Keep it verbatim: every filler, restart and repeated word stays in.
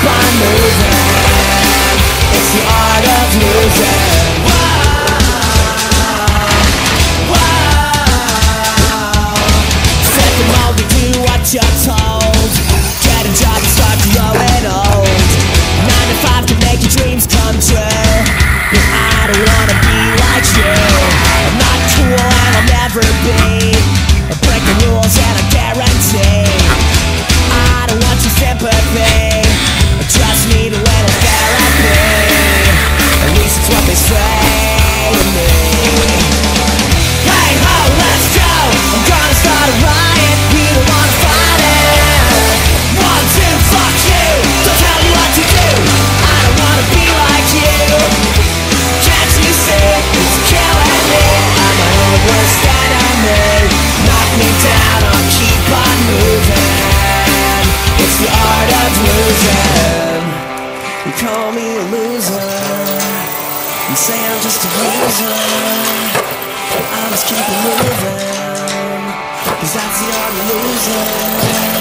on moving. It's the art of losing. Set the mold to do what you're told. Get a job and start growing old. Nine to five to make your dreams come true. But I don't wanna be like you. I'm not cool and I'll never be. I break the rules and I guarantee I don't want your sympathy. Trust me to little therapy. At least it's what they say to me. Hey ho, let's go. I'm gonna start a riot. We don't wanna fight it. One, two, fuck you. Don't tell me what to do. I don't wanna be like you. Can't you see? It's killing me. I'm my own worst enemy. Knock me down, I'll keep on moving. It's the art of losing. You call me a loser. You say I'm just a loser. I'll just keep it moving. Cause that's the art of losing.